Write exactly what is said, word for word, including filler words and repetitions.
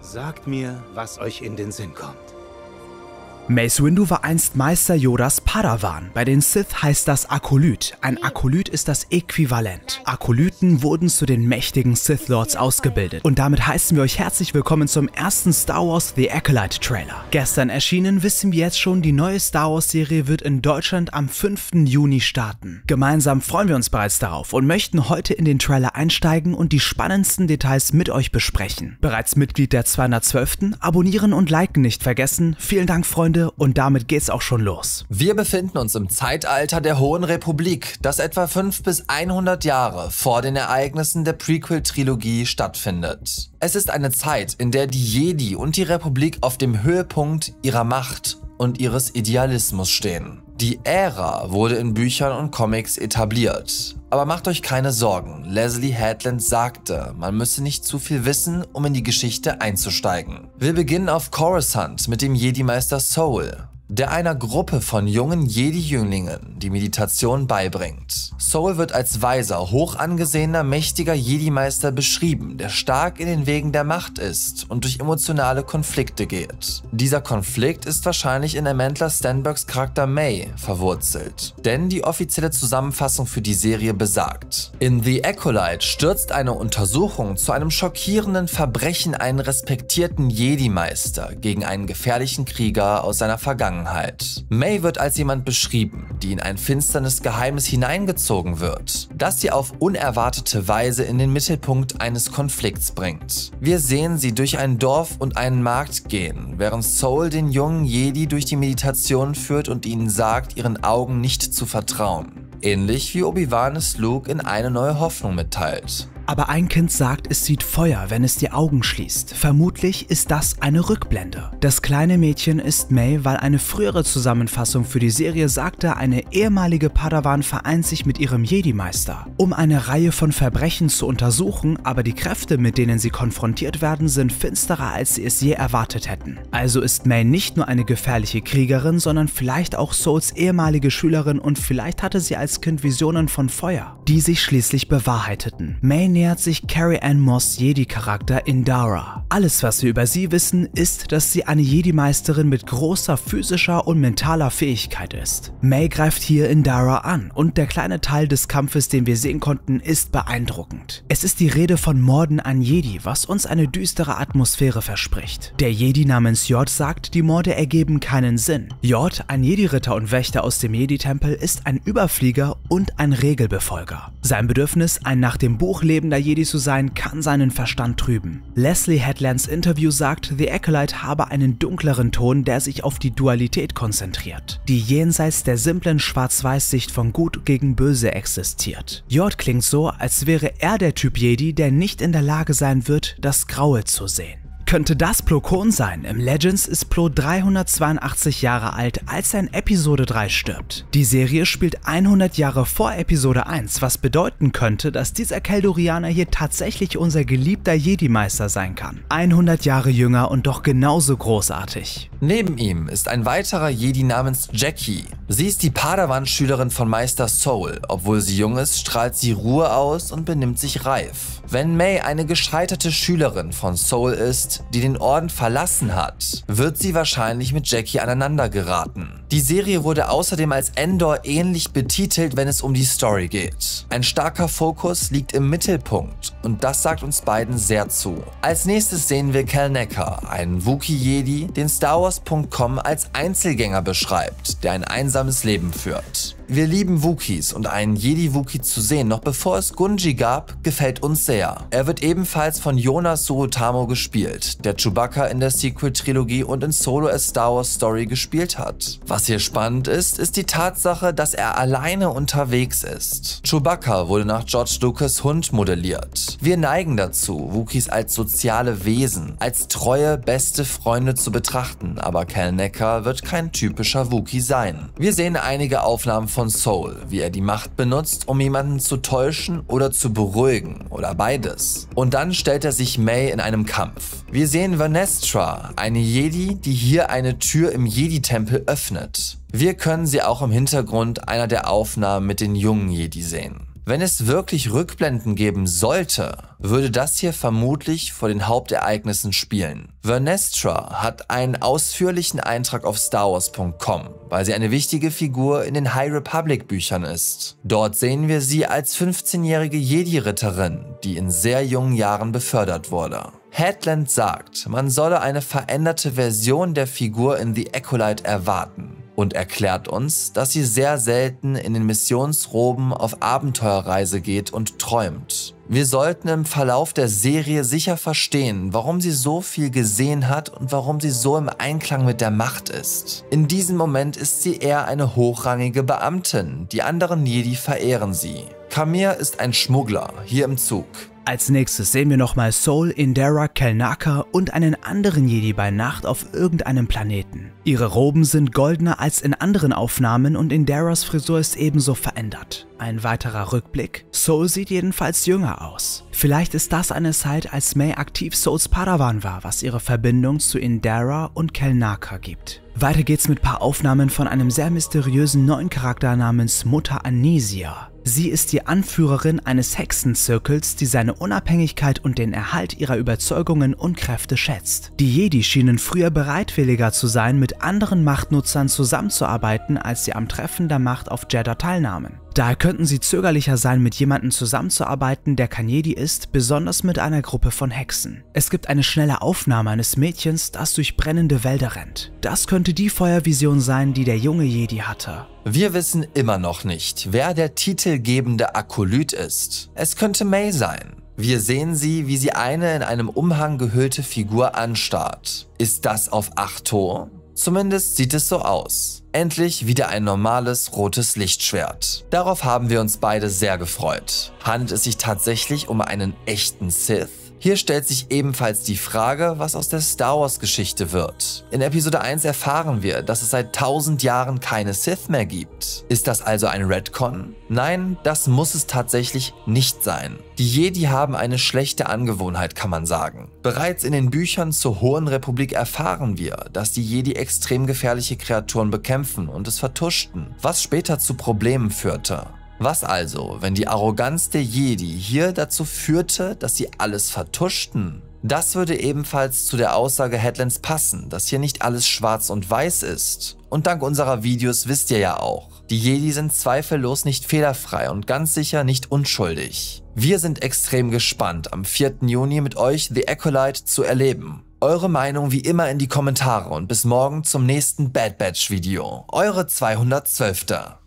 Sagt mir, was euch in den Sinn kommt. Mace Windu war einst Meister Yodas Padawan. Bei den Sith heißt das Akolyt. Ein Akolyt ist das Äquivalent. Akolyten wurden zu den mächtigen Sith Lords ausgebildet. Und damit heißen wir euch herzlich willkommen zum ersten Star Wars The Acolyte Trailer. Gestern erschienen, wissen wir jetzt schon, die neue Star Wars Serie wird in Deutschland am fünften Juni starten. Gemeinsam freuen wir uns bereits darauf und möchten heute in den Trailer einsteigen und die spannendsten Details mit euch besprechen. Bereits Mitglied der zweihundertzwölften? Abonnieren und liken nicht vergessen. Vielen Dank, Freunde. Und damit geht's auch schon los. Wir befinden uns im Zeitalter der Hohen Republik, das etwa fünf bis hundert Jahre vor den Ereignissen der Prequel-Trilogie stattfindet. Es ist eine Zeit, in der die Jedi und die Republik auf dem Höhepunkt ihrer Macht und ihres Idealismus stehen. Die Ära wurde in Büchern und Comics etabliert. Aber macht euch keine Sorgen, Leslie Headland sagte, man müsse nicht zu viel wissen, um in die Geschichte einzusteigen. Wir beginnen auf Coruscant mit dem Jedi-Meister Soul, der einer Gruppe von jungen Jedi-Jünglingen die Meditation beibringt. Soul wird als weiser, hoch angesehener, mächtiger Jedi-Meister beschrieben, der stark in den Wegen der Macht ist und durch emotionale Konflikte geht. Dieser Konflikt ist wahrscheinlich in Amandla Stenbergs Charakter May verwurzelt, denn die offizielle Zusammenfassung für die Serie besagt: In The Acolyte stürzt eine Untersuchung zu einem schockierenden Verbrechen einen respektierten Jedi-Meister gegen einen gefährlichen Krieger aus seiner Vergangenheit. May wird als jemand beschrieben, die in ein finsternes Geheimnis hineingezogen wird, das sie auf unerwartete Weise in den Mittelpunkt eines Konflikts bringt. Wir sehen sie durch ein Dorf und einen Markt gehen, während Soul den jungen Jedi durch die Meditation führt und ihnen sagt, ihren Augen nicht zu vertrauen. Ähnlich wie Obi-Wan es Luke in Eine neue Hoffnung mitteilt. Aber ein Kind sagt, es sieht Feuer, wenn es die Augen schließt. Vermutlich ist das eine Rückblende. Das kleine Mädchen ist May, weil eine frühere Zusammenfassung für die Serie sagte, eine ehemalige Padawan vereint sich mit ihrem Jedi-Meister, um eine Reihe von Verbrechen zu untersuchen, aber die Kräfte, mit denen sie konfrontiert werden, sind finsterer, als sie es je erwartet hätten. Also ist May nicht nur eine gefährliche Kriegerin, sondern vielleicht auch Souls ehemalige Schülerin und vielleicht hatte sie als Kind Visionen von Feuer, die sich schließlich bewahrheiteten. May nähert sich Carrie-Anne Moss Jedi-Charakter Indara. Alles, was wir über sie wissen, ist, dass sie eine Jedi-Meisterin mit großer physischer und mentaler Fähigkeit ist. May greift hier Indara an und der kleine Teil des Kampfes, den wir sehen konnten, ist beeindruckend. Es ist die Rede von Morden an Jedi, was uns eine düstere Atmosphäre verspricht. Der Jedi namens Jod sagt, die Morde ergeben keinen Sinn. Jod, ein Jedi-Ritter und Wächter aus dem Jedi-Tempel, ist ein Überflieger und ein Regelbefolger. Sein Bedürfnis, ein nach dem Buch lebender Jedi zu sein, kann seinen Verstand trüben. Leslie Headlands Interview sagt, The Acolyte habe einen dunkleren Ton, der sich auf die Dualität konzentriert, die jenseits der simplen Schwarz-Weiß-Sicht von Gut gegen Böse existiert. Jod klingt so, als wäre er der Typ Jedi, der nicht in der Lage sein wird, das Graue zu sehen. Könnte das Plo Koon sein? Im Legends ist Plo dreihundertzweiundachtzig Jahre alt, als er in Episode drei stirbt. Die Serie spielt hundert Jahre vor Episode eins, was bedeuten könnte, dass dieser Keldorianer hier tatsächlich unser geliebter Jedi-Meister sein kann. hundert Jahre jünger und doch genauso großartig. Neben ihm ist ein weiterer Jedi namens Jackie. Sie ist die Padawan-Schülerin von Meister Soul. Obwohl sie jung ist, strahlt sie Ruhe aus und benimmt sich reif. Wenn May eine gescheiterte Schülerin von Soul ist, die den Orden verlassen hat, wird sie wahrscheinlich mit Jackie aneinander geraten. Die Serie wurde außerdem als Endor ähnlich betitelt, wenn es um die Story geht. Ein starker Fokus liegt im Mittelpunkt und das sagt uns beiden sehr zu. Als nächstes sehen wir Cal Necker, einen Wookiee-Jedi, den Star Wars Punkt com als Einzelgänger beschreibt, der ein einsames Leben führt. Wir lieben Wookiees und einen Jedi-Wookie zu sehen, noch bevor es Gungi gab, gefällt uns sehr. Er wird ebenfalls von Jonas Suotamo gespielt, der Chewbacca in der Sequel-Trilogie und in Solo A Star Wars Story gespielt hat. Was hier spannend ist, ist die Tatsache, dass er alleine unterwegs ist. Chewbacca wurde nach George Lucas Hund modelliert. Wir neigen dazu, Wookiees als soziale Wesen, als treue, beste Freunde zu betrachten, aber Cal Necker wird kein typischer Wookie sein. Wir sehen einige Aufnahmen von Soul, wie er die Macht benutzt, um jemanden zu täuschen oder zu beruhigen oder beides. Und dann stellt er sich May in einem Kampf. Wir sehen Vernestra, eine Jedi, die hier eine Tür im Jedi-Tempel öffnet. Wir können sie auch im Hintergrund einer der Aufnahmen mit den jungen Jedi sehen. Wenn es wirklich Rückblenden geben sollte, würde das hier vermutlich vor den Hauptereignissen spielen. Vernestra hat einen ausführlichen Eintrag auf Star Wars Punkt com, weil sie eine wichtige Figur in den High Republic Büchern ist. Dort sehen wir sie als fünfzehnjährige Jedi-Ritterin, die in sehr jungen Jahren befördert wurde. Headland sagt, man solle eine veränderte Version der Figur in The Acolyte erwarten und erklärt uns, dass sie sehr selten in den Missionsroben auf Abenteuerreise geht und träumt. Wir sollten im Verlauf der Serie sicher verstehen, warum sie so viel gesehen hat und warum sie so im Einklang mit der Macht ist. In diesem Moment ist sie eher eine hochrangige Beamtin, die anderen Jedi verehren sie. Kamir ist ein Schmuggler, hier im Zug. Als nächstes sehen wir nochmal Soul, Indara, Kelnaka und einen anderen Jedi bei Nacht auf irgendeinem Planeten. Ihre Roben sind goldener als in anderen Aufnahmen und Indaras Frisur ist ebenso verändert. Ein weiterer Rückblick. Soul sieht jedenfalls jünger aus. Vielleicht ist das eine Zeit, als May aktiv Souls Padawan war, was ihre Verbindung zu Indara und Kelnaka gibt. Weiter geht's mit paar Aufnahmen von einem sehr mysteriösen neuen Charakter namens Mutter Anisia. Sie ist die Anführerin eines Hexenzirkels, die seine Unabhängigkeit und den Erhalt ihrer Überzeugungen und Kräfte schätzt. Die Jedi schienen früher bereitwilliger zu sein, mit anderen Machtnutzern zusammenzuarbeiten, als sie am Treffen der Macht auf Jedha teilnahmen. Daher könnten sie zögerlicher sein, mit jemandem zusammenzuarbeiten, der kein Jedi ist, besonders mit einer Gruppe von Hexen. Es gibt eine schnelle Aufnahme eines Mädchens, das durch brennende Wälder rennt. Das könnte die Feuervision sein, die der junge Jedi hatte. Wir wissen immer noch nicht, wer der titelgebende Akolyt ist. Es könnte May sein. Wir sehen sie, wie sie eine in einem Umhang gehüllte Figur anstarrt. Ist das auf Ahch-To? Zumindest sieht es so aus. Endlich wieder ein normales rotes Lichtschwert. Darauf haben wir uns beide sehr gefreut. Handelt es sich tatsächlich um einen echten Sith? Hier stellt sich ebenfalls die Frage, was aus der Star Wars Geschichte wird. In Episode eins erfahren wir, dass es seit tausend Jahren keine Sith mehr gibt. Ist das also ein Retcon? Nein, das muss es tatsächlich nicht sein. Die Jedi haben eine schlechte Angewohnheit, kann man sagen. Bereits in den Büchern zur Hohen Republik erfahren wir, dass die Jedi extrem gefährliche Kreaturen bekämpfen und es vertuschten, was später zu Problemen führte. Was also, wenn die Arroganz der Jedi hier dazu führte, dass sie alles vertuschten? Das würde ebenfalls zu der Aussage Headlands passen, dass hier nicht alles schwarz und weiß ist. Und dank unserer Videos wisst ihr ja auch, die Jedi sind zweifellos nicht fehlerfrei und ganz sicher nicht unschuldig. Wir sind extrem gespannt, am vierten Juni mit euch The Acolyte zu erleben. Eure Meinung wie immer in die Kommentare und bis morgen zum nächsten Bad Batch Video. Eure zweihundertzwölfte